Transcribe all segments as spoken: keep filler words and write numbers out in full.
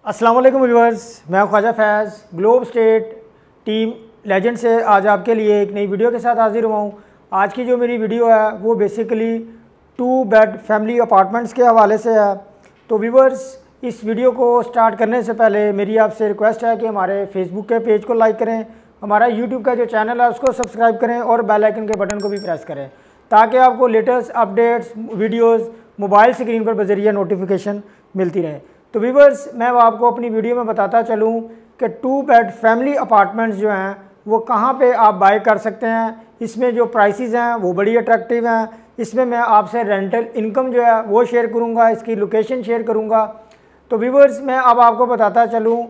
अस्सलाम वालेकुम व्यूअर्स, मैं Khwaja Faiz globe state team legend से आज आपके लिए एक नई वीडियो के साथ हाजिर हुआ हूँ। आज की जो मेरी वीडियो है वो basically two bed family apartments के हवाले से है। तो व्यूअर्स, इस वीडियो को स्टार्ट करने से पहले मेरी आपसे रिक्वेस्ट है कि हमारे फेसबुक के पेज को लाइक करें, हमारा यूट्यूब का जो चैनल है उसको सब्सक्राइब करें और बेल आइकन के बटन को भी प्रेस करें ताकि आपको latest updates videos mobile screen पर बजरिया नोटिफिकेशन मिलती रहे। तो व्यूअर्स, मैं वो आपको अपनी वीडियो में बताता चलूँ कि टू बेड फैमिली अपार्टमेंट्स जो हैं वो कहाँ पे आप बाय कर सकते हैं। इसमें जो प्राइसेस हैं वो बड़ी अट्रैक्टिव हैं। इसमें मैं आपसे रेंटल इनकम जो है वो शेयर करूँगा, इसकी लोकेशन शेयर करूँगा। तो व्यूअर्स, मैं अब आपको बताता चलूँ,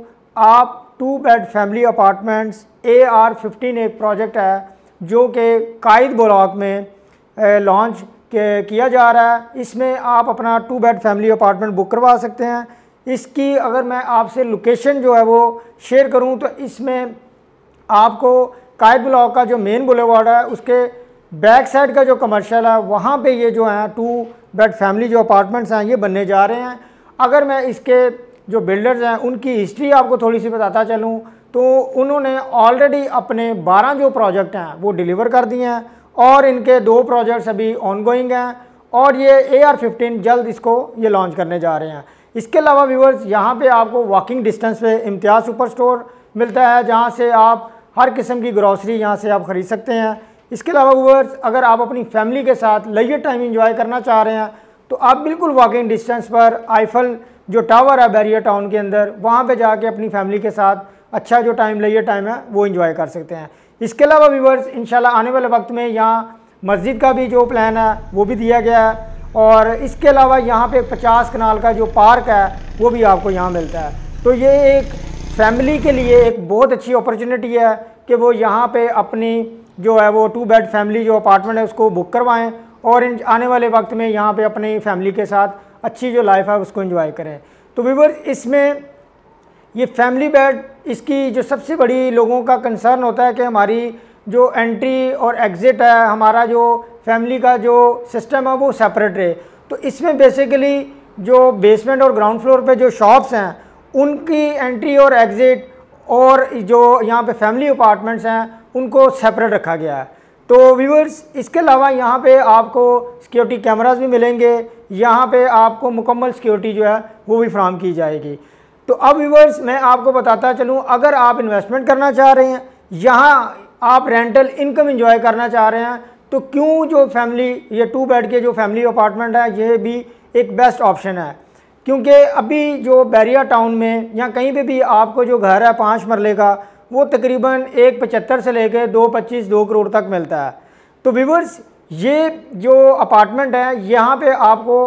आप two bed family apartments A R fifteen एक प्रोजेक्ट है जो कि कायद ब्लॉक में लॉन्च किया जा रहा है। इसमें आप अपना two bed family apartment book करवा सकते हैं। इसकी अगर मैं आपसे लोकेशन जो है वो शेयर करूं तो इसमें आपको कायद ब्लॉक का जो मेन बुलेवार्ड है उसके बैक साइड का जो कमर्शियल है वहां पे ये जो है टू बेड फैमिली जो अपार्टमेंट्स हैं ये बनने जा रहे हैं। अगर मैं इसके जो बिल्डर्स हैं उनकी हिस्ट्री आपको थोड़ी सी बताता चलूँ तो उन्होंने ऑलरेडी अपने बारह जो प्रोजेक्ट हैं वो डिलीवर कर दिए हैं और इनके दो प्रोजेक्ट्स अभी ऑनगोइंग हैं और ये ए आर फिफ्टीन जल्द इसको ये लॉन्च करने जा रहे हैं। इसके अलावा व्यूअर्स, यहाँ पे आपको वॉकिंग डिस्टेंस पे इम्तियाज़ सुपर स्टोर मिलता है जहाँ से आप हर किस्म की ग्रॉसरी यहाँ से आप ख़रीद सकते हैं। इसके अलावा व्यूअर्स, अगर आप अपनी फैमिली के साथ लेजर टाइम इंजॉय करना चाह रहे हैं तो आप बिल्कुल वॉकिंग डिस्टेंस पर आईफल जो टावर है बैरियर टाउन के अंदर, वहाँ पर जाके अपनी फैमिली के साथ अच्छा जो टाइम लेजर टाइम है वो इंजॉय कर सकते हैं। इसके अलावा व्यूअर्स, इंशाल्लाह आने वाले वक्त में यहाँ मस्जिद का भी जो प्लान है वो भी दिया गया है और इसके अलावा यहाँ पे पचास कनाल का जो पार्क है वो भी आपको यहाँ मिलता है। तो ये एक फैमिली के लिए एक बहुत अच्छी अपॉर्चुनिटी है कि वो यहाँ पे अपनी जो है वो टू बेड फैमिली जो अपार्टमेंट है उसको बुक करवाएं और इन आने वाले वक्त में यहाँ पे अपनी फैमिली के साथ अच्छी जो लाइफ है उसको एंजॉय करें। तो व्यूअर्स, इसमें ये फैमिली बेड, इसकी जो सबसे बड़ी लोगों का कंसर्न होता है कि हमारी जो एंट्री और एग्ज़िट है, हमारा जो फैमिली का जो सिस्टम है वो सेपरेट रहे। तो इसमें बेसिकली जो बेसमेंट और ग्राउंड फ्लोर पे जो शॉप्स हैं उनकी एंट्री और एग्ज़िट और जो यहाँ पे फैमिली अपार्टमेंट्स हैं उनको सेपरेट रखा गया है। तो व्यूअर्स, इसके अलावा यहाँ पे आपको सिक्योरिटी कैमरास भी मिलेंगे, यहाँ पे आपको मुकम्मल सिक्योरिटी जो है वो भी फ्राहम की जाएगी। तो अब व्यूअर्स, मैं आपको बताता चलूँ, अगर आप इन्वेस्टमेंट करना चाह रहे हैं, यहाँ आप रेंटल इनकम एंजॉय करना चाह रहे हैं, तो क्यों जो फैमिली ये टू बेड के जो फैमिली अपार्टमेंट है ये भी एक बेस्ट ऑप्शन है। क्योंकि अभी जो बैरिया टाउन में या कहीं पे भी आपको जो घर है पाँच मरले का वो तकरीबन एक पचहत्तर से लेकर दो पच्चीस दो करोड़ तक मिलता है। तो व्यूअर्स, ये जो अपार्टमेंट है यहाँ पे आपको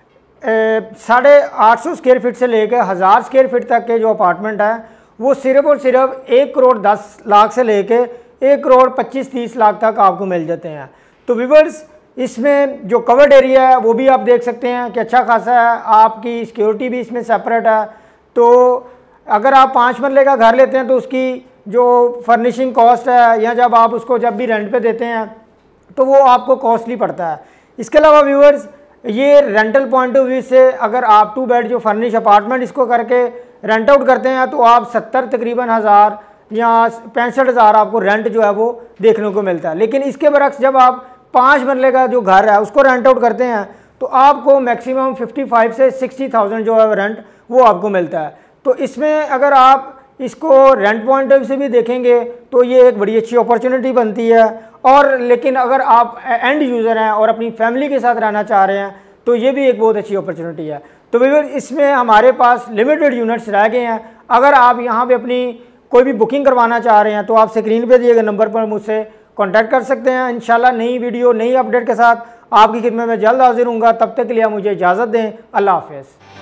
साढ़े आठ सौ स्क्वायर फीट से लेकर हज़ार स्क्वायर फीट तक के जो अपार्टमेंट है वो सिर्फ और सिर्फ एक करोड़ दस लाख से लेकर एक करोड़ पच्चीस तीस लाख तक आपको मिल जाते हैं। तो व्यूअर्स, इसमें जो कवर्ड एरिया है वो भी आप देख सकते हैं कि अच्छा खासा है, आपकी सिक्योरिटी भी इसमें सेपरेट है। तो अगर आप पाँच मरले का घर लेते हैं तो उसकी जो फर्निशिंग कॉस्ट है या जब आप उसको जब भी रेंट पे देते हैं तो वो आपको कॉस्टली पड़ता है। इसके अलावा व्यूअर्स, ये रेंटल पॉइंट ऑफ व्यू से अगर आप टू बेड जो फर्निश अपार्टमेंट इसको करके रेंट आउट करते हैं तो आप सत्तर तकरीबन हज़ार या पैंसठ हज़ार आपको रेंट जो है वो देखने को मिलता है। लेकिन इसके बरक्स जब आप पाँच मरले का जो घर है उसको रेंट आउट करते हैं तो आपको मैक्सिमम पचपन से साठ हज़ार जो है रेंट वो आपको मिलता है। तो इसमें अगर आप इसको रेंट पॉइंट ऑफ व्यू से भी देखेंगे तो ये एक बड़ी अच्छी अपॉर्चुनिटी बनती है। और लेकिन अगर आप एंड यूज़र हैं और अपनी फैमिली के साथ रहना चाह रहे हैं तो ये भी एक बहुत अच्छी अपॉर्चुनिटी है। तो व्यूअर्स, इसमें हमारे पास लिमिटेड यूनिट्स रह गए हैं। अगर आप यहाँ पे अपनी कोई भी बुकिंग करवाना चाह रहे हैं तो आप स्क्रीन पे दिए गए नंबर पर मुझसे कांटेक्ट कर सकते हैं। इंशाल्लाह नई वीडियो नई अपडेट के साथ आपकी खिदमत में जल्द हाजिर हूँगा। तब तक के लिए मुझे इजाज़त दें। अल्लाह हाफ़िज़।